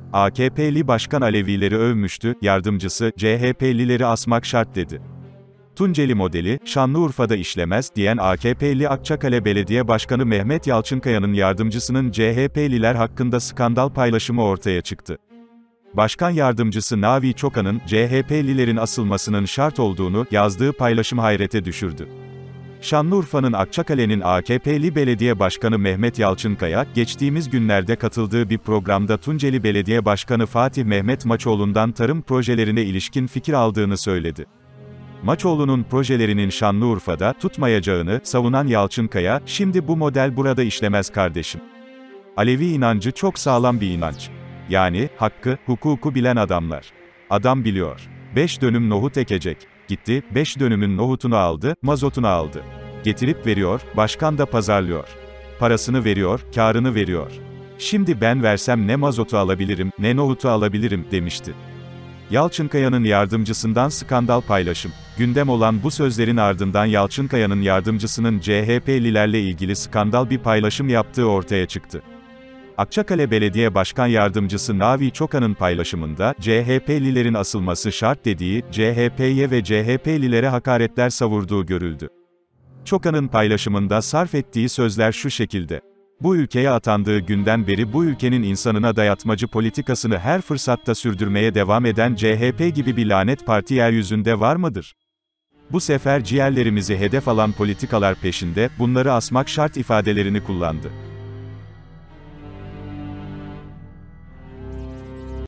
AKP'li başkan Alevileri övmüştü, yardımcısı, CHP'lileri asmak şart dedi. Tunceli modeli, Şanlıurfa'da işlemez, diyen AKP'li Akçakale Belediye Başkanı Mehmet Yalçınkaya'nın yardımcısının CHP'liler hakkında skandal paylaşımı ortaya çıktı. Başkan yardımcısı Navi Çokan'ın, CHP'lilerin asılmasının şart olduğunu, yazdığı paylaşım hayrete düşürdü. Şanlıurfa'nın Akçakale'nin AKP'li belediye başkanı Mehmet Yalçınkaya, geçtiğimiz günlerde katıldığı bir programda Tunceli Belediye Başkanı Fatih Mehmet Maçoğlu'ndan tarım projelerine ilişkin fikir aldığını söyledi. Maçoğlu'nun projelerinin Şanlıurfa'da tutmayacağını savunan Yalçınkaya, "Şimdi bu model burada işlemez kardeşim. Alevi inancı çok sağlam bir inanç. Yani, hakkı, hukuku bilen adamlar. Adam biliyor. 5 dönüm nohut ekecek. Gitti, 5 dönümün nohutunu aldı, mazotunu aldı. Getirip veriyor, başkan da pazarlıyor. Parasını veriyor, kârını veriyor. Şimdi ben versem ne mazotu alabilirim, ne nohutu alabilirim," demişti. Yalçınkaya'nın yardımcısından skandal paylaşım. Gündem olan bu sözlerin ardından Yalçınkaya'nın yardımcısının CHP'lilerle ilgili skandal bir paylaşım yaptığı ortaya çıktı. Akçakale Belediye Başkan Yardımcısı Navi Çokan'ın paylaşımında, CHP'lilerin asılması şart dediği, CHP'ye ve CHP'lilere hakaretler savurduğu görüldü. Çokan'ın paylaşımında sarf ettiği sözler şu şekilde: "Bu ülkeye atandığı günden beri bu ülkenin insanına dayatmacı politikasını her fırsatta sürdürmeye devam eden CHP gibi bir lanet parti yeryüzünde var mıdır? Bu sefer ciğerlerimizi hedef alan politikalar peşinde, bunları asmak şart," ifadelerini kullandı.